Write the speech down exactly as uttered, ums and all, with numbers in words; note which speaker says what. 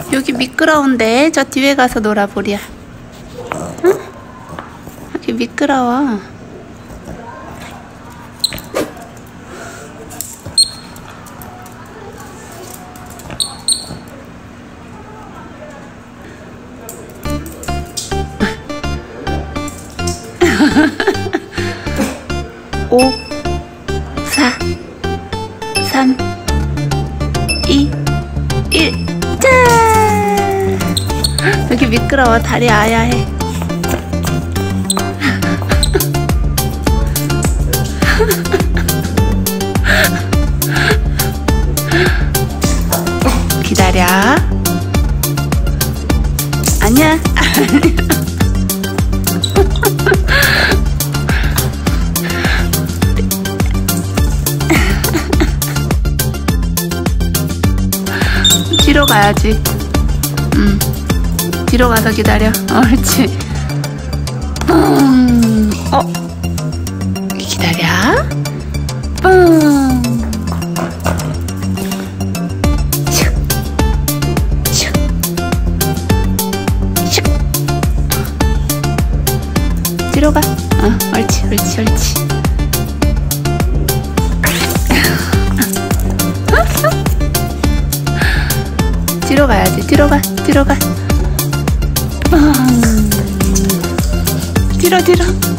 Speaker 1: 여기 미끄러운데 저 뒤에 가서 놀아보랴. 응? 여기 미끄러워. 오, 사, 삼, 이, 일, 짠! 여기 미끄러워. 다리 아야해. 기다려. 아니야. 뒤로 가야지. 음, 뒤로 가서 기다려. 어, 옳지. 음, 어, 기다려. 음, 슉, 슉, 슉. 뒤로 가. 어, 옳지, 옳지, 옳지. 뒤로 가야지. 뒤로 가. 뒤로 가. 음. 뒤로 뒤로.